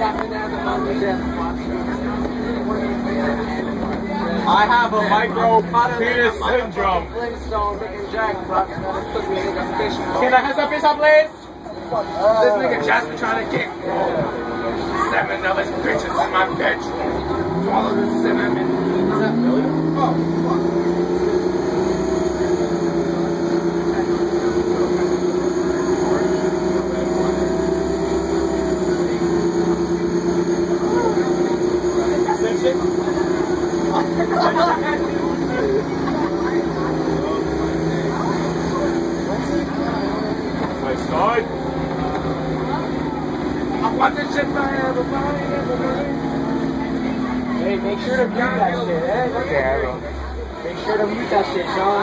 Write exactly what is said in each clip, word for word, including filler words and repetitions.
I have a micro penis syndrome. Can I have some pizza, please? This nigga just been trying to kick seven of his bitches in my bedroom. Swallow the cinnamon. Is that really? Oh, fuck. I want this shit by everybody. Hey, make sure to mute that shit, eh? Okay, I will. Make sure to mute that shit, Sean.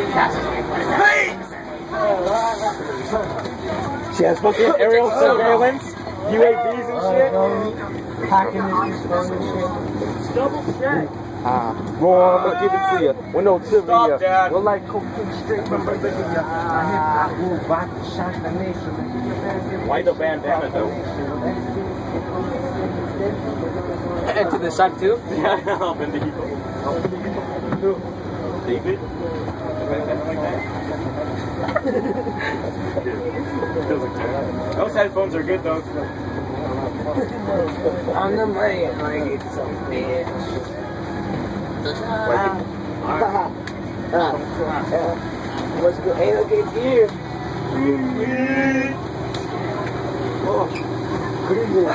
Hey! She has fucking aerial surveillance, U A Vs and shit. Hacking this shit. Double check. Ah, roll on, I'm gonna give it to you. We're no trivia. Stop, we're like cocaine straight from Bolivia. I will back to shock the nation. Why the bandana though? And to the side too? Yeah, I'll bend the eagle. David? Those headphones are good though. On the money, I'm gonna get some bitch. What's good? Ain't no good here. Oh, good.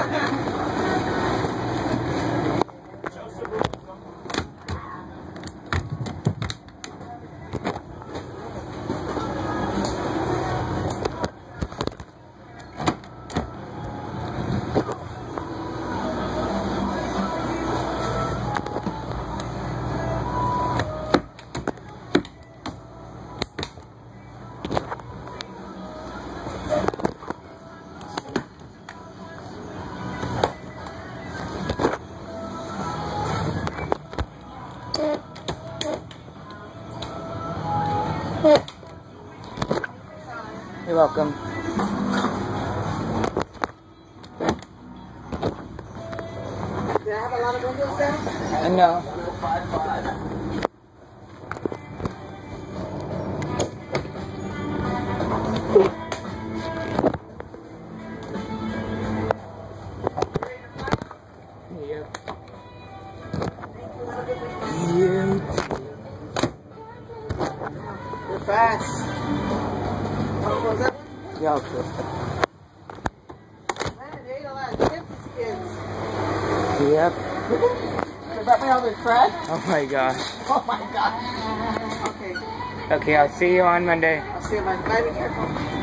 You're welcome. Did I have a lot of windows there? Uh, no. You're fast. Yeah, okay. Man, they ate a lot of chips skins. Yep. Does that mean all this trash? Oh my gosh. Oh my gosh. Okay. Okay, I'll see you on Monday. I'll see you on Monday. Bye, be careful.